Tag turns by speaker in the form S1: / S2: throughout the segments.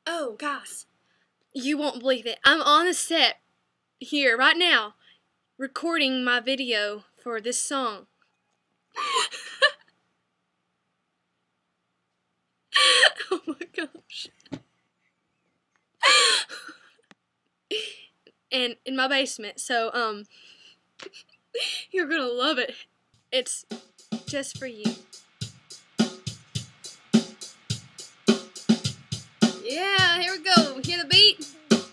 S1: Oh, guys, you won't believe it. I'm on the set here right now recording my video for this song. Oh my gosh. And in my basement, so you're gonna love it. It's just for you. Yeah, here we go. Hear the beat?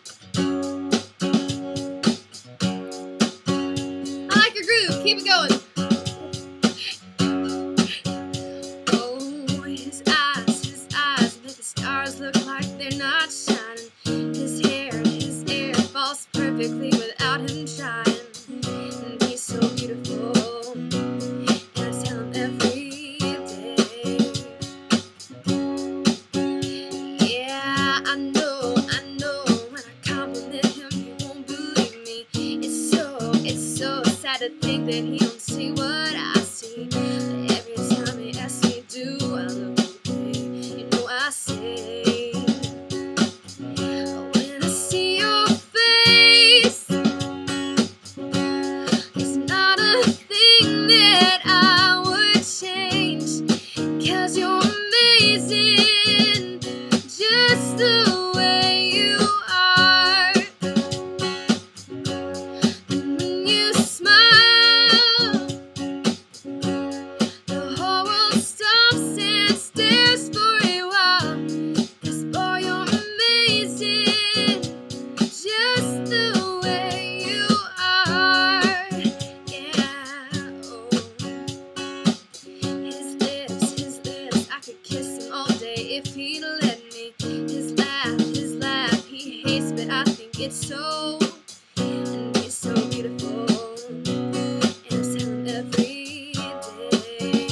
S1: I like your groove. Keep it going. Oh, his eyes make the stars look like they're not shining. His hair falls perfectly without him trying. And he's so beautiful, and I tell him every day. Yeah, I know, when I compliment him, he won't believe me. It's so sad to think that he don't see what I see. But every time he asks me, do I look okay? You know I say, when I see your face, it's not a thing that I would change. 'Cause you're amazing, just the way you are. And when you smile, the whole world stops and stares for a while. 'Cause boy, you're amazing, just the way you are. Yeah, oh. His lips, I could kiss him all day if he'd let me. His laugh, he hates, but I think it's so. And he's so beautiful, and I tell him every day.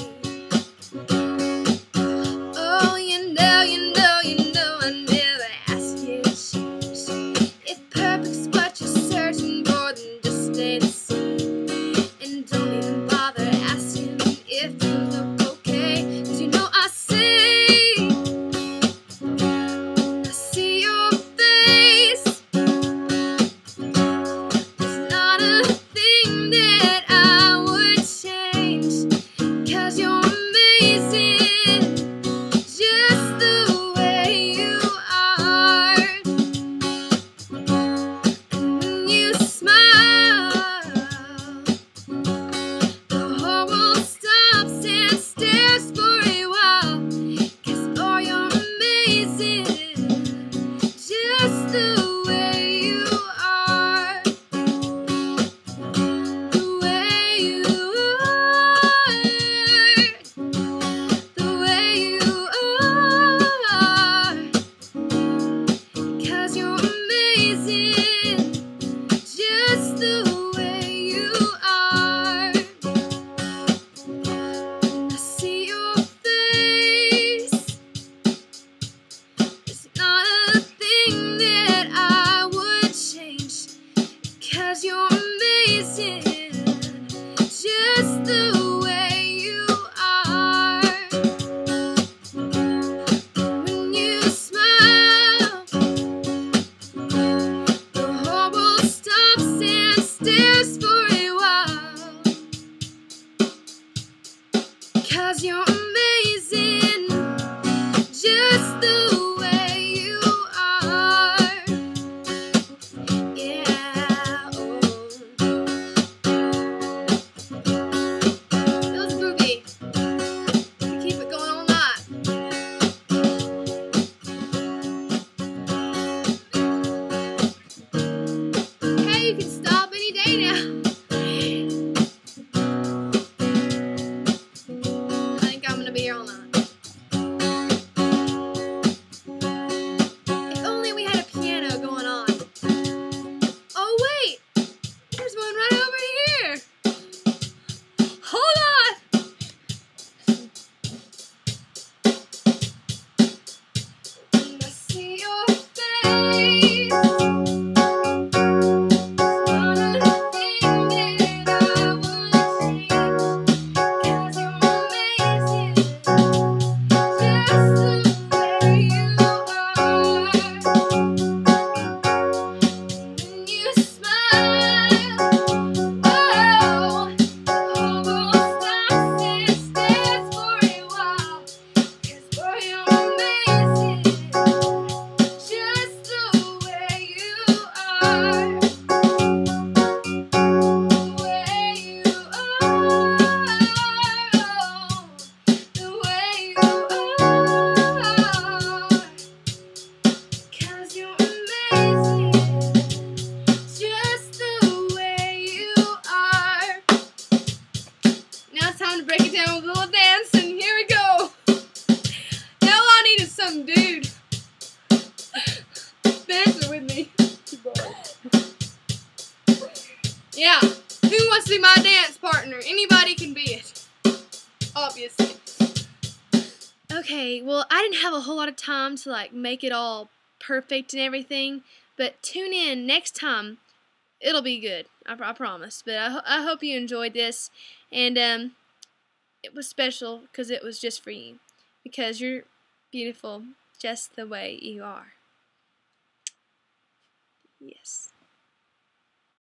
S1: Oh, you know, I never ask you to change. If perfect's what you're searching for, then just stay the same. And don't even bother asking if you look okay. 'Cause you know I say, when I see your face, some dude dancing with me. Yeah. Who wants to be my dance partner? Anybody can be it. Obviously. Okay, well, I didn't have a whole lot of time to like make it all perfect and everything, but tune in next time. It'll be good. I promise. But I hope you enjoyed this, and it was special because it was just for you, because you're beautiful just the way you are. Yes.